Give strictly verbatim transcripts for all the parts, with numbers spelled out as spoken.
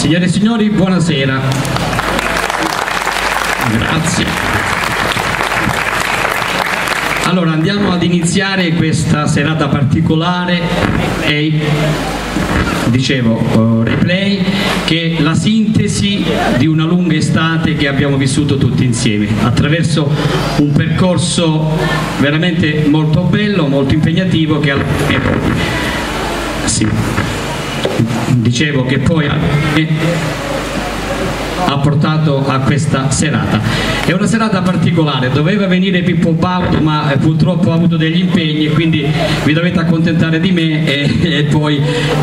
Signore e signori, buonasera. Grazie. Allora, andiamo ad iniziare questa serata particolare e dicevo, uh, replay, che è la sintesi di una lunga estate che abbiamo vissuto tutti insieme, attraverso un percorso veramente molto bello, molto impegnativo, che eh, sì. dicevo che poi eh, ha portato a questa serata. È una serata particolare, doveva venire Pippo Baudo, ma eh, purtroppo ha avuto degli impegni e quindi vi dovete accontentare di me e, e poi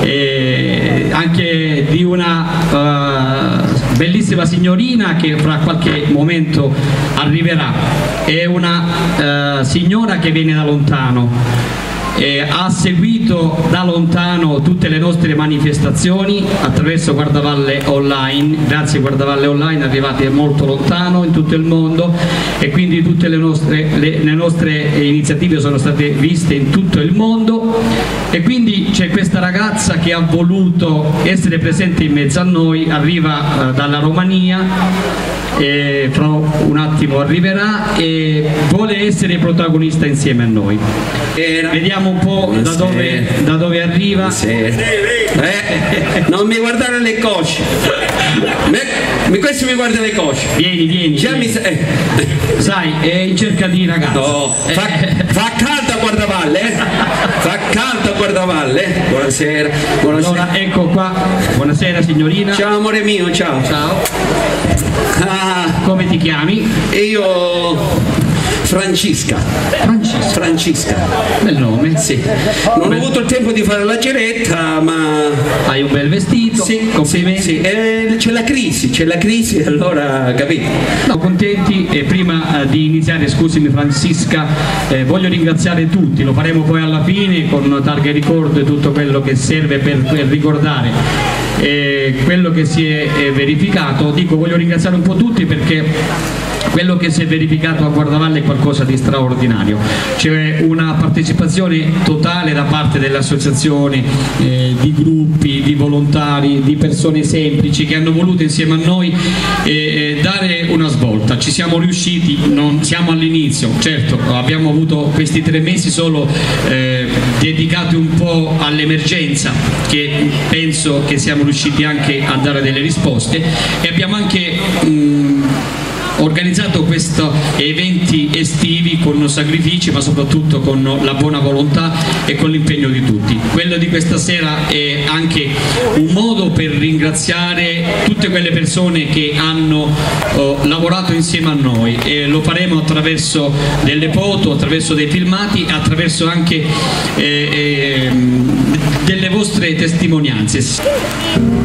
eh, anche di una uh, bellissima signorina che fra qualche momento arriverà. È una uh, signora che viene da lontano. Eh, ha seguito da lontano tutte le nostre manifestazioni attraverso Guardavalle Online. Grazie Guardavalle Online, arrivate molto lontano in tutto il mondo e quindi tutte le nostre, le, le nostre iniziative sono state viste in tutto il mondo, e quindi c'è questa ragazza che ha voluto essere presente in mezzo a noi, arriva eh, dalla Romania. E fra un attimo arriverà e vuole essere protagonista insieme a noi. Era. Vediamo un po' da dove, da dove arriva. Eh, non mi guardare le cosce, mi, questo mi guarda le cosce. Vieni, vieni. Già vieni. Mi sa... eh. Sai, è in cerca di ragazzi. No, fa, fa caldo a Guardavalle, eh? Fa caldo a Guardavalle. Buonasera, buonasera. Allora, ecco qua. Buonasera signorina. Ciao amore mio, ciao. Ciao. Ah, come ti chiami? Io Francesca. Francesca. Francesca. Bel nome. Sì. Non bel... ho avuto il tempo di fare la ceretta, ma hai un bel vestito. Sì, complimenti. Sì, sì. Eh, c'è la crisi, c'è la crisi, allora capito. No, contenti. E prima eh, di iniziare, scusami Francesca, eh, voglio ringraziare tutti, lo faremo poi alla fine con targhe ricordo e tutto quello che serve per, per ricordare eh, quello che si è, è verificato. Dico, voglio ringraziare un po' tutti perché quello che si è verificato a Guardavalle è qualcosa di straordinario. C'è una partecipazione totale da parte delle associazioni, eh, di gruppi, di volontari, di persone semplici che hanno voluto insieme a noi eh, dare una svolta. Ci siamo riusciti, non siamo all'inizio, certo abbiamo avuto questi tre mesi solo eh, dedicati un po' all'emergenza, che penso che siamo riusciti anche a dare delle risposte, e abbiamo anche mh, organizzato questi eventi estivi con sacrifici, ma soprattutto con la buona volontà e con l'impegno di tutti. Quello di questa sera è anche un modo per ringraziare tutte quelle persone che hanno oh, lavorato insieme a noi, e lo faremo attraverso delle foto, attraverso dei filmati, attraverso anche eh, eh, delle vostre testimonianze.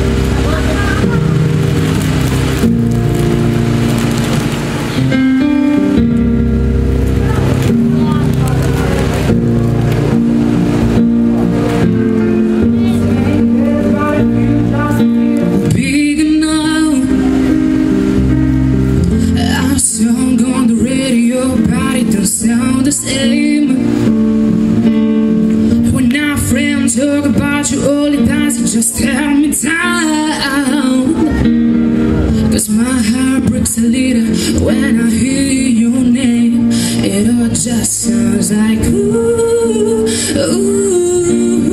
Just tell me down, 'cause my heart breaks a little when I hear your name. It all just sounds like ooh, ooh.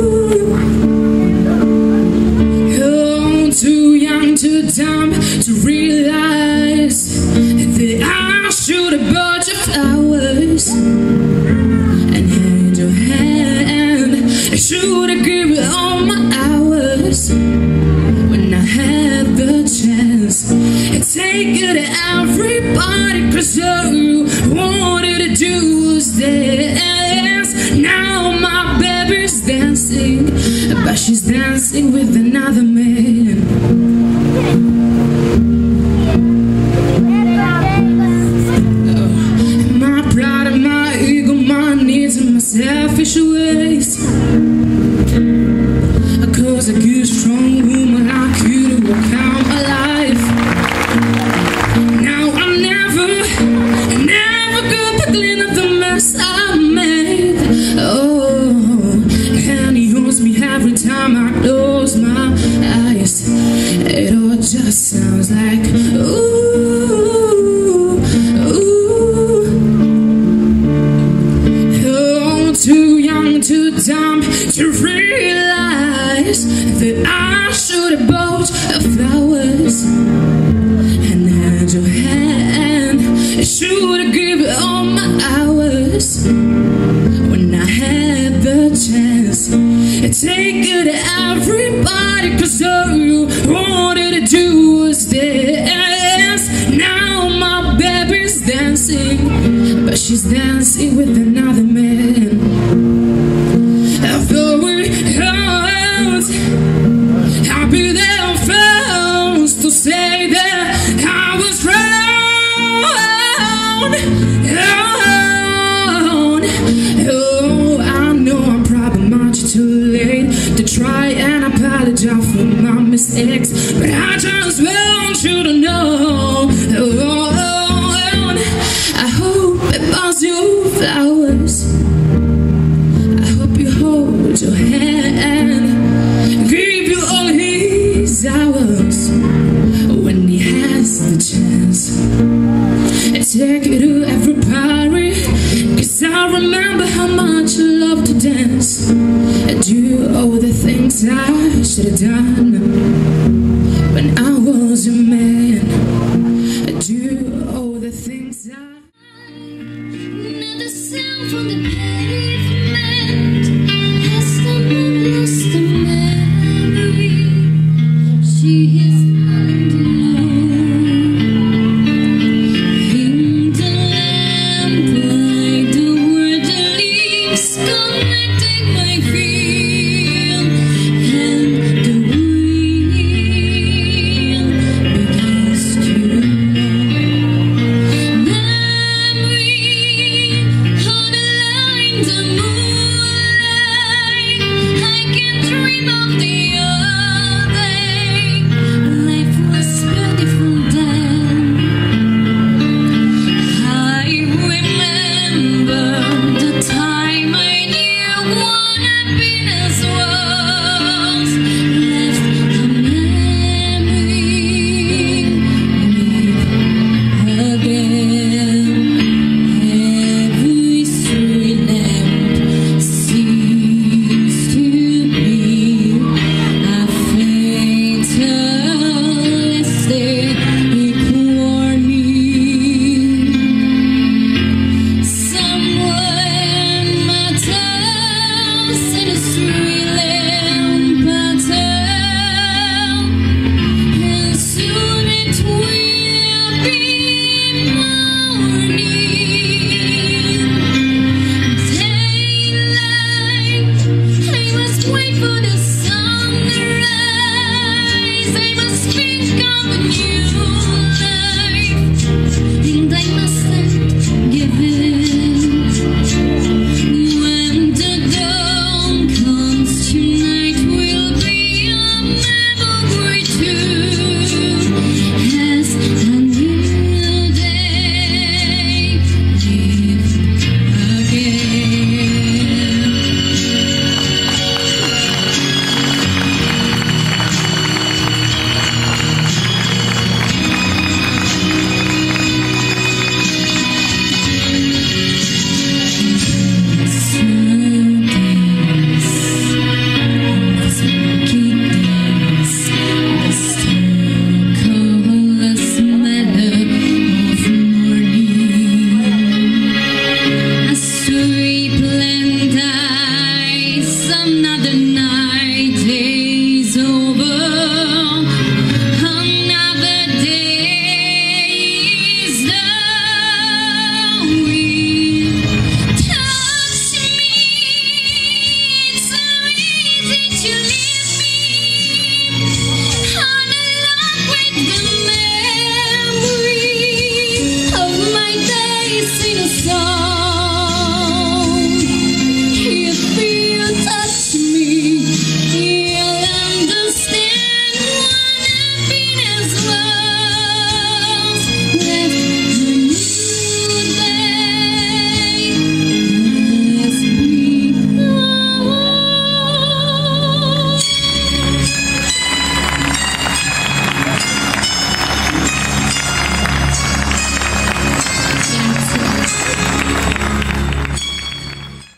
You're too young, too dumb to realize that I should have bought you flowers and held your hand. I should have given you all my hours when I had the chance. And take it to everybody, 'cause all you wanted to do was dance. Now my baby's dancing, but she's dancing with another man. Oh, my pride and my ego, my needs and my selfish ways. 'Cause a good strong woman like you to walk out my life. Now I never, never go to clean up the mess I made. Oh, and he holds me every time I close my eyes. just sounds like ooh, ooh. Oh, too young, too dumb to realize that I should have bought flowers and had your hand. I should have given all my hours when I had the chance. Take it to everybody, cause all you wanted to do was dance. Now my baby's dancing, but she's dancing with another man. After we hurt, I'll be there first to say that I was wrong. Oh, I know I'm probably much too late to try and apologize for my mistakes, but I just want you to know. Oh, I hope it buys you flowers. I hope you hold your hand, give you all his hours when he has the chance. Take you to every party, cause I remember how much you love to dance and do all the things I should have done.